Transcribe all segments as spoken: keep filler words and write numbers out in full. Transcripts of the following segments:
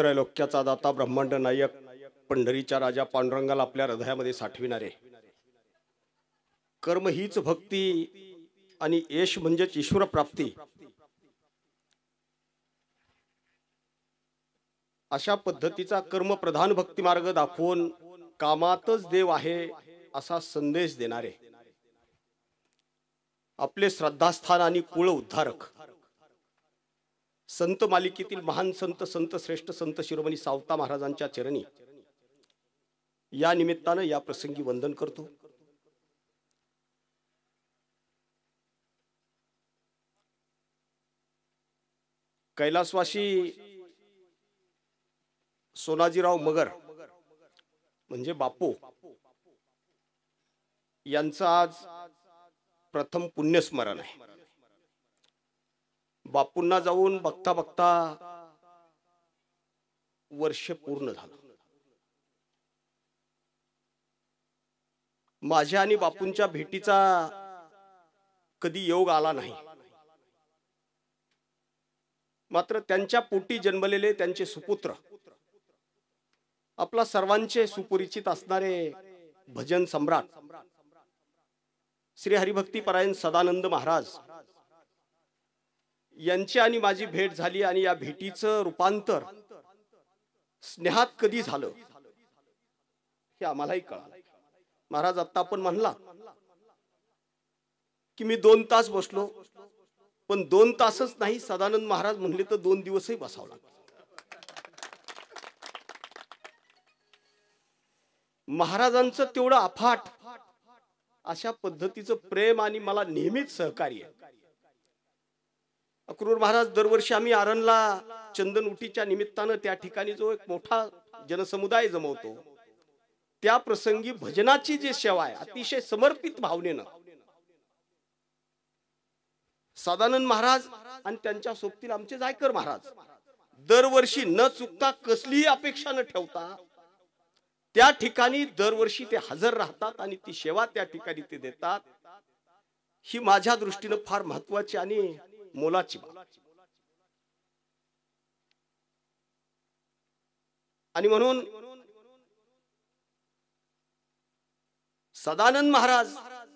त्रैलोक्याचा दाता ब्रह्मांड नायक पंढरीच्या राजा पांडुरंगाला आपल्या हृदयामध्ये साठविणारे, कर्म हीच भक्ती आणि यश म्हणजेच ईश्वर प्राप्ती, अशा पद्धतीचा कर्म प्रधान भक्ती मार्ग दाखवून कामातच देव आहे असा संदेश देणारे आपले श्रद्धास्थान आणि कुळ उद्धारक संत मालिकेतील महान संत संत श्रेष्ठ संत शिरोमणी सावता महाराजांच्या चरणी या निमित्ताने या प्रसंगी वंदन करतो। कैलासवासी सोनाजीराव मगर म्हणजे बापू यांचं आज प्रथम पुण्यस्मरण आहे। बापूंना जाऊन बघता बघता वर्ष पूर्ण झालं। माझ्या आणि बापूंच्या भेटीचा कधी योग आला नाही, मात्र त्यांच्या पोटी जन्मलेले त्यांचे सुपुत्र, आपला सर्वांचे सुपरिचित असणारे भजन सम्राट श्री हरिभक्ती परायण सदानंद महाराज यांची आणि माझी भेट झाली आणि या भेटीचं रूपांतर स्नेहात कधी झालं हे आम्हालाही कळालं। महाराज आता आपण म्हणला की मी दोन तास बसलो, पण दोन तासच नाही, सदानंद महाराज म्हणले तर दोन दिवसही बसावं लागलं। महाराजांचं तेवढं अफाट अशा पद्धतीचं प्रेम आणि मला नेहमीच सहकार्य। अक्रूर महाराज दरवर्षी आम्ही आरणला चंदन उटीच्या निमित्तानं त्या ठिकाणी जो एक मोठा जनसमुदाय जमवतो, त्या प्रसंगी भजनाची जी सेवा आहे अतिशय समर्पित भावनेनं सदानंद महाराज आणि त्यांच्या सोबतील आमचे जायकर महाराज दरवर्षी न चुकता कसलीही अपेक्षा न ठेवता त्या ठिकाणी दरवर्षी ते हजर राहतात आणि ती सेवा त्या ठिकाणी ते देतात। ही माझ्या दृष्टीने फार महत्वाची आणि मोलाची बाब। आणि म्हणून सदानंद महाराज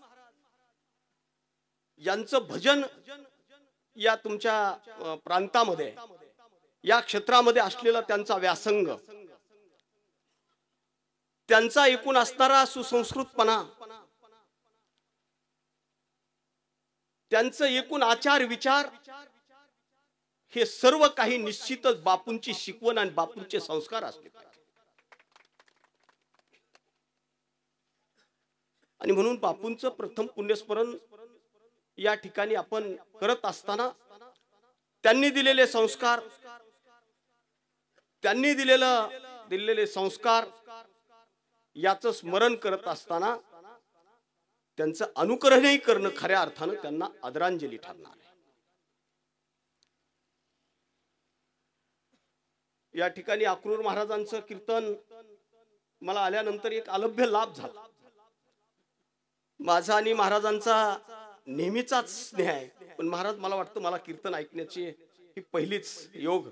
यांचं भजन या तुमच्या प्रांतामध्ये या क्षेत्रामध्ये असलेला त्यांचा व्यासंग, त्यांचा एकूण असणारा सुसंस्कृतपणा, त्यांचं एकूण आचार विचार हे सर्व काही निश्चितच बापूंची शिकवण आणि बापूंचे संस्कार असले पाहिजे। आणि म्हणून बापूंचं प्रथम पुण्यस्मरण या ठिकाणी आपण करत असताना त्यांनी दिलेले संस्कार, त्यांनी दिलेलं दिलेले संस्कार याचं स्मरण करत असताना त्यांचं अनुकरणही करणं खऱ्या अर्थानं त्यांना आदरांजली ठरणार आहे। या ठिकाणी अक्रूर महाराजांचं कीर्तन मला आल्यानंतर एक अलभ्य लाभ झाला। माझा आणि महाराजांचा नेहमीचाच स्नेह आहे, पण महाराज मला वाटतं मला कीर्तन ऐकण्याची ही पहिलीच योग।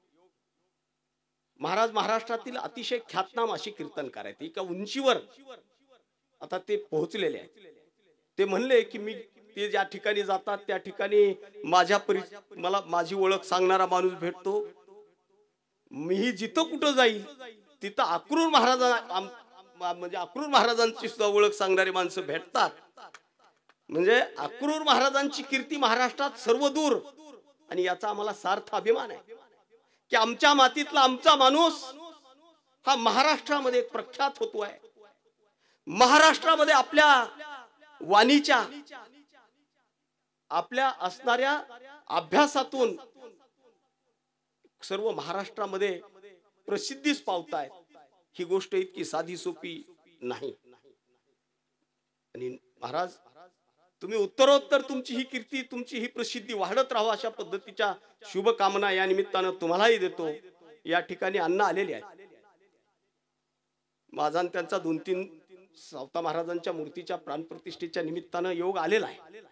महाराज महाराष्ट्रातील अतिशय ख्यातनाम अशी कीर्तन करायचे, एका उंचीवर आता ते पोहोचलेले आहेत। ते म्हणले की मी ते ज्या ठिकाणी जातात त्या ठिकाणी माझ्या परिचय मला माझी ओळख सांगणारा माणूस भेटतो, मीही जिथं कुठं जाईल तिथं अक्रूर महाराज म्हणजे अक्रूर महाराजांची सुद्धा ओळख सांगणारी माणसं भेटतात। म्हणजे अक्रूर महाराजांची कीर्ती महाराष्ट्रात सर्वदूर, आणि याचा आम्हाला सार्थ अभिमान आहे की आमच्या मातीतला आमचा माणूस हा महाराष्ट्रामध्ये एक प्रख्यात होतोय। महाराष्ट्रामध्ये आपल्या वाणीच्या आपल्या असणाऱ्या अभ्यासातून सर्व महाराष्ट्रामध्ये प्रसिद्धीस पावतायत। ही गोष्ट इतकी साधी सोपी नाही। आणि महाराज तुम्ही उत्तरोत्तर तुमची ही कीर्ती तुमची ही प्रसिद्धी वाढत राहावी अशा पद्धतीच्या शुभकामना या निमित्तानं तुम्हालाही देतो। या ठिकाणी अण्णा आलेले आहेत, माझा त्यांचा दोन तीन सावता महाराजांच्या मूर्तीच्या प्राणप्रतिष्ठेच्या निमित्तानं योग आलेला आहे।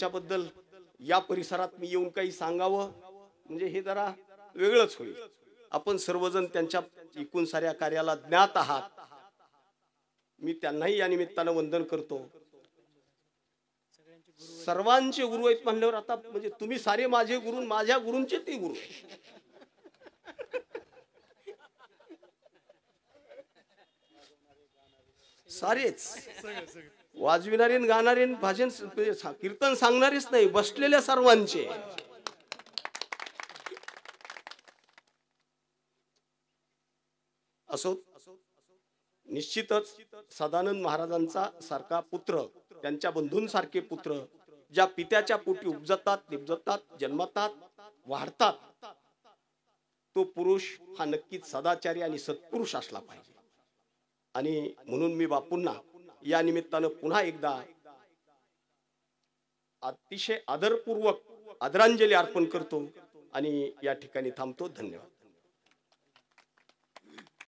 त्यांच्याबद्दल या परिसरात मी येऊन काही सांगावं म्हणजे हे जरा वेगळंच होईल, आपण सर्वजण त्यांच्या एकूण साऱ्या कार्याला ज्ञात आहात. मी त्यांनाही या निमित्तानं वंदन करतो. सर्वांचे गुरु आहेत म्हणल्यावर आता म्हणजे तुम्ही सारे माझे गुरु, माझ्या गुरूंचे ते गुरु. सारेच वाजविणारे, गाणारे, भाजन कीर्तन सांगणारेच नाही, बसलेल्या सर्वांचे. असो, निश्चितच सदानंद महाराजांचा सारखा पुत्र, त्यांच्या बंधूंसारखे पुत्र ज्या पित्याच्या पोटी उपजतात, निपजतात, जन्मतात, वाढतात, तो पुरुष हा नक्कीच सदाचारी आणि सत्पुरुष असला पाहिजे. आणि म्हणून मी बापूंना या निमित्तानं पुन्हा एकदा अतिशय आदरपूर्वक आदरांजली अर्पण करतो आणि या ठिकाणी थांबतो. धन्यवाद.